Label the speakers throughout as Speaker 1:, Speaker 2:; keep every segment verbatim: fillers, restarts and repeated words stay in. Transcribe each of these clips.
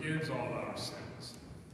Speaker 1: forgives all our sins.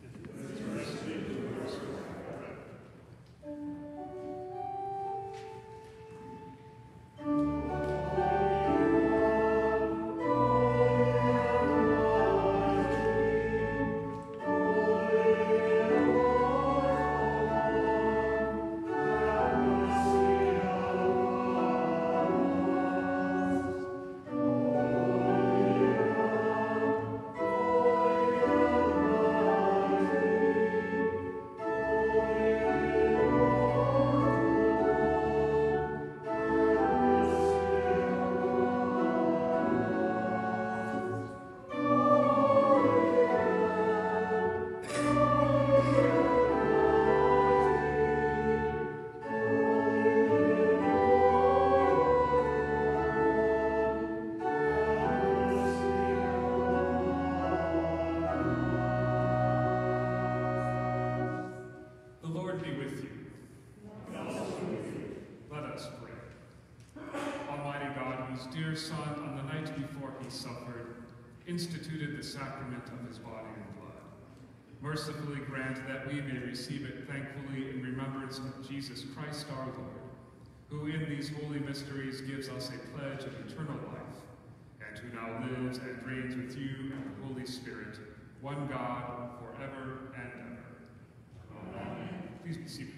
Speaker 1: Dear Son, on the night before he suffered, instituted the sacrament of his body and blood. Mercifully grant that we may receive it thankfully in remembrance of Jesus Christ our Lord, who in these holy mysteries gives us a pledge of eternal life, and who now lives and reigns with you and the Holy Spirit, one God, forever and ever. Amen. Please be seated.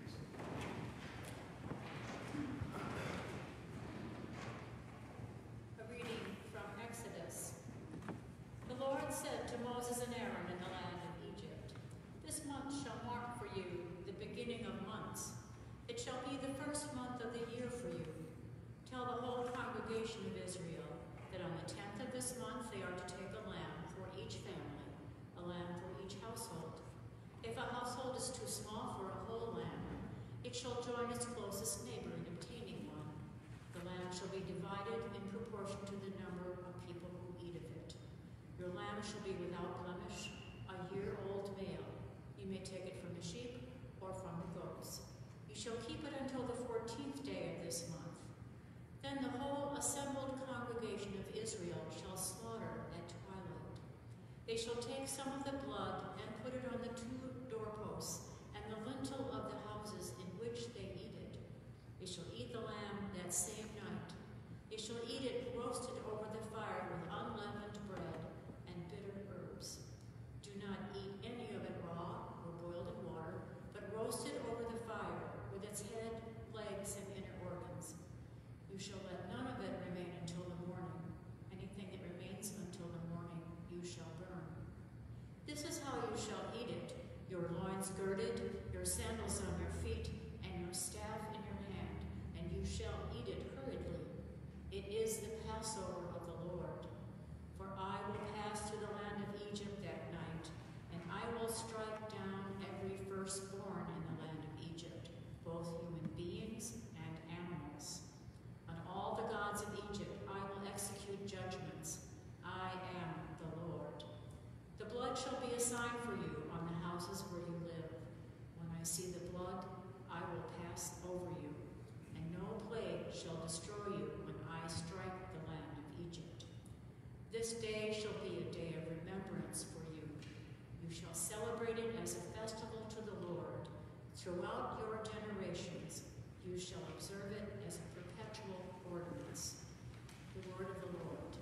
Speaker 2: Shall join its closest neighbor in obtaining one. The lamb shall be divided in proportion to the number of people who eat of it. Your lamb shall be without blemish, a year-old male. You may take it from the sheep or from the goats. You shall keep it until the fourteenth day of this month. Then the whole assembled congregation of Israel shall slaughter at twilight. They shall take some of the blood and put it on the two doorposts and the lintel of the houses in which they eat it. They shall eat the lamb that same night. They shall eat it roasted over the fire with unleavened bread and bitter herbs. Do not eat any of it raw or boiled in water, but roasted over the fire with its head, legs, and inner organs. You shall let none of it remain until the morning. Anything that remains until the morning you shall burn. This is how you shall eat it: your loins girded, your sandals on your feet, and your staff in your hand, and you shall eat it hurriedly. It is the Passover of the Lord. For I will pass through the land of Egypt that night, and I will strike down every firstborn in the land of Egypt, both human beings and animals. On all the gods of Egypt I will execute judgments. I am the Lord. The blood shall be a sign for you on the houses where you live. When I see the blood, I will pass over you, and no plague shall destroy you when I strike the land of Egypt. This day shall be a day of remembrance for you. You shall celebrate it as a festival to the Lord. Throughout your generations, you shall observe it as a perpetual ordinance. The word of the Lord.